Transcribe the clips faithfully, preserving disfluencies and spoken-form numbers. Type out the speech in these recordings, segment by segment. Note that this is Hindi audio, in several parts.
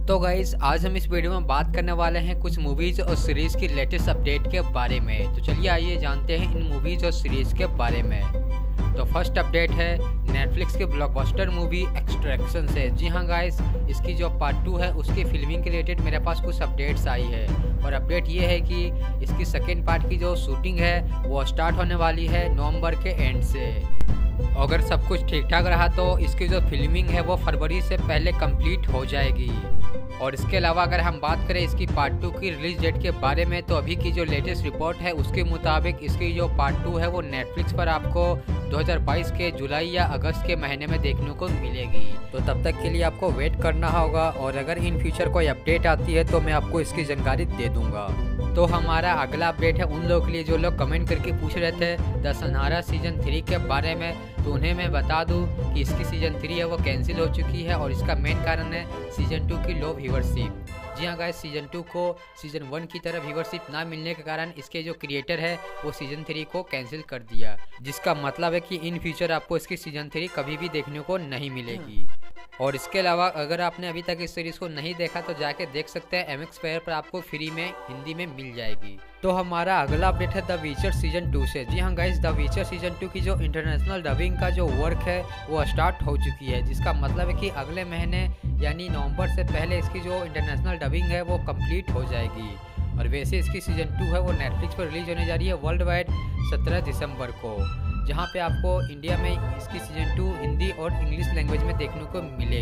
तो गाइज आज हम इस वीडियो में बात करने वाले हैं कुछ मूवीज और सीरीज की लेटेस्ट अपडेट के बारे में। तो चलिए आइए जानते हैं इन मूवीज और सीरीज के बारे में। तो फर्स्ट अपडेट है नेटफ्लिक्स की ब्लॉकबस्टर मूवी एक्सट्रैक्शन से। जी हाँ गाइस, इसकी जो पार्ट टू है उसकी फिल्मिंग के रिलेटेड मेरे पास कुछ अपडेट्स आई है। और अपडेट ये है कि इसकी सेकेंड पार्ट की जो शूटिंग है वो स्टार्ट होने वाली है नवंबर के एंड से। अगर सब कुछ ठीक ठाक रहा तो इसकी जो फिल्मिंग है वो फरवरी से पहले कंप्लीट हो जाएगी। और इसके अलावा अगर हम बात करें इसकी पार्ट टू की रिलीज डेट के बारे में, तो अभी की जो लेटेस्ट रिपोर्ट है उसके मुताबिक इसकी जो पार्ट टू है वो नेटफ्लिक्स पर आपको दो हज़ार बाईस के जुलाई या अगस्त के महीने में देखने को मिलेगी। तो तब तक के लिए आपको वेट करना होगा, और अगर इन फ्यूचर कोई अपडेट आती है तो मैं आपको इसकी जानकारी दे दूंगा। तो हमारा अगला अपडेट है उन लोगों के लिए जो लोग कमेंट करके पूछ रहे थे द सनहारा सीजन थ्री के बारे में। तो उन्हें मैं बता दूं कि इसकी सीजन थ्री है वो कैंसिल हो चुकी है, और इसका मेन कारण है सीजन टू की लो व्यूअरशिप। जी हाँ गाइस, सीजन टू को सीजन वन की तरह व्यूअरशिप ना मिलने के कारण इसके जो क्रिएटर है वो सीजन थ्री को कैंसिल कर दिया, जिसका मतलब है कि इन फ्यूचर आपको इसकी सीजन थ्री कभी भी देखने को नहीं मिलेगी। और इसके अलावा अगर आपने अभी तक इस सीरीज़ को नहीं देखा तो जाके देख सकते हैं, एम एक्स प्लेयर पर आपको फ्री में हिंदी में मिल जाएगी। तो हमारा अगला अपडेट है द वीचर सीजन टू से। जी हाँ guys, the Witcher season two की जो इंटरनेशनल डबिंग का जो वर्क है वो स्टार्ट हो चुकी है, जिसका मतलब है कि अगले महीने यानी नवंबर से पहले इसकी जो इंटरनेशनल डबिंग है वो कंप्लीट हो जाएगी। और वैसे इसकी सीजन टू है वो नेटफ्लिक्स पर रिलीज होने जा रही है वर्ल्ड वाइड सत्रह दिसंबर को, जहां पे आपको इंडिया में इसकी सीजन टू हिंदी और इंग्लिश लैंग्वेज में देखने को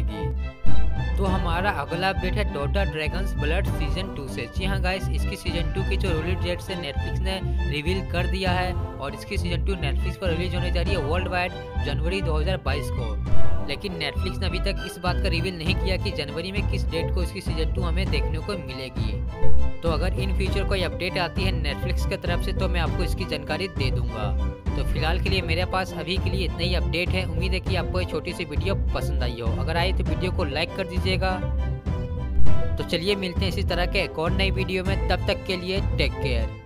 मिलेगी। तो हमारा अगला अपडेट है daughter dragons blood season two से। जी हाँ गाइस, इसकी सीजन टू की जो रिलीज डेट से नेटफ्लिक्स ने रिवील कर दिया है, और इसकी सीजन टू नेटफ्लिक्स पर रिलीज होने जा रही है वर्ल्ड वाइड जनवरी दो हज़ार बाईस को। लेकिन नेटफ्लिक्स ने अभी तक इस बात का रिवील नहीं किया कि जनवरी में किस डेट को इसकी सीजन टू हमें देखने को मिलेगी। तो अगर इन फ्यूचर कोई अपडेट आती है नेटफ्लिक्स की तरफ से तो मैं आपको इसकी जानकारी दे दूंगा। तो फिलहाल के लिए मेरे पास अभी के लिए इतना ही अपडेट है। उम्मीद है कि आपको ये छोटी सी वीडियो पसंद आई हो। अगर आई तो वीडियो को लाइक कर दीजिएगा। तो चलिए मिलते हैं इसी तरह के एक और नई वीडियो में, तब तक के लिए टेक केयर।